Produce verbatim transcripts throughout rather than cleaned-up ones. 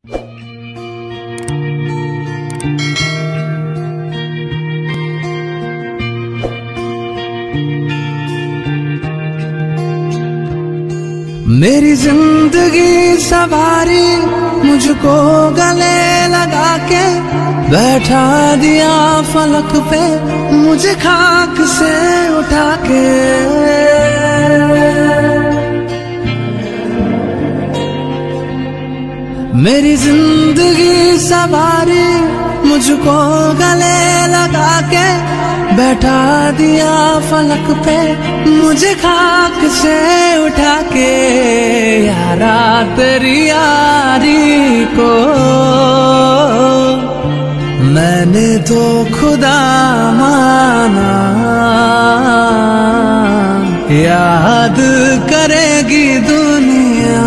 मेरी जिंदगी सवारी मुझको गले लगा के बैठा दिया फलक पे मुझे खाक से उठा के। मेरी जिंदगी सवारी मुझको गले लगा के बैठा दिया फलक पे मुझे खाक से उठा के। यारा तेरी यारी को मैंने तो खुदा माना, याद करेगी दुनिया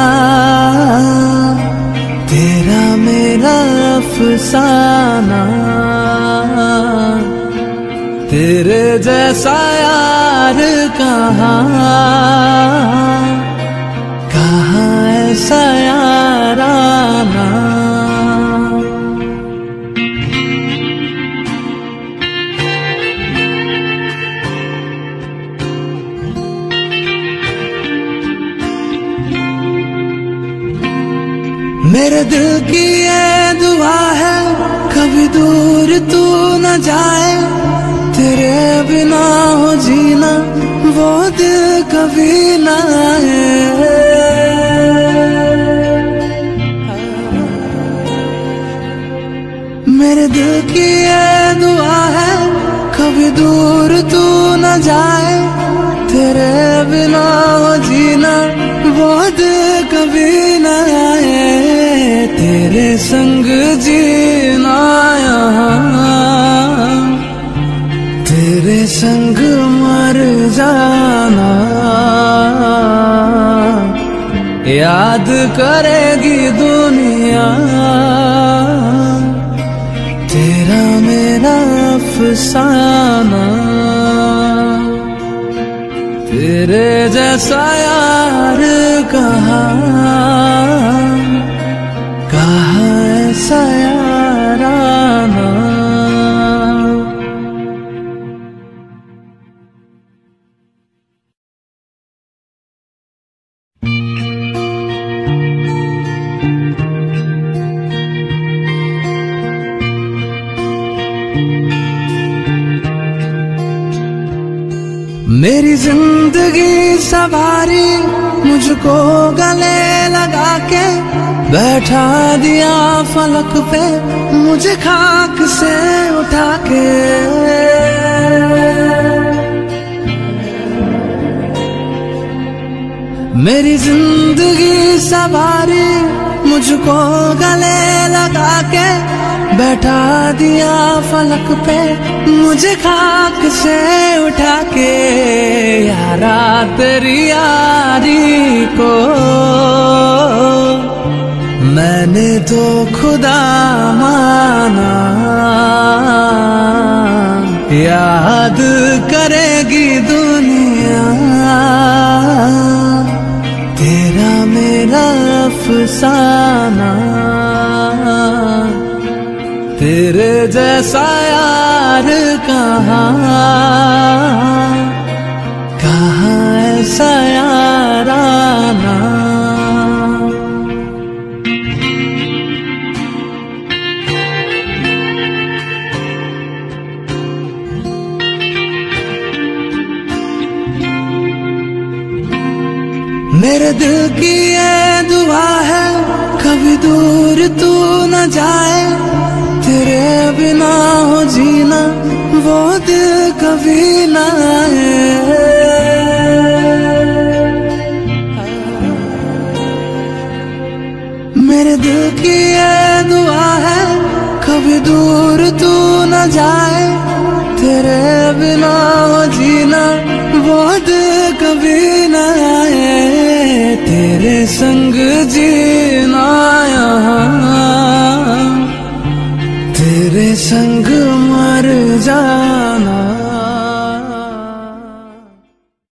तेरा मेरा अफसाना। तेरे जैसा यार कहाँ कहाँ ऐसा याराना। मेरे दिल की ये दुआ है कभी दूर तू न जाए, तेरे बिना हो जीना वो दिल कभी ना आए। मेरे दिल की ये दुआ है कभी दूर तू न जाए, तेरे बिना हो जीना वो दिल कभी ना आए। तेरे संग जीना यहाँ तेरे संग मर जाना, याद करेगी दुनिया तेरा मेरा अफसाना। तेरे जैसा यार कहाँ कहाँ ऐसा याराना। मेरी जिंदगी सवारी मुझको गले लगा के बैठा दिया फलक पे मुझे खाक से उठा के। मेरी जिंदगी सवारी मुझको गले लगा के बैठा दिया फलक पे मुझे खाक से उठा के। यारा तेरी यारी को मैंने तो खुदा माना, याद करेगी दुनिया तेरा मेरा अफसाना। तेरे जैसा यार कहाँ कहाँ ऐसा याराना। मेरे दिल की ये दुआ है कभी दूर तू न जाए, तेरे बिना हो जीना वो दिल कभी ना आए। मेरे दिल की ये दुआ है कभी दूर तू न जाए, तेरे बिना हो जीना वो दिल कभी ना आए। तेरे संग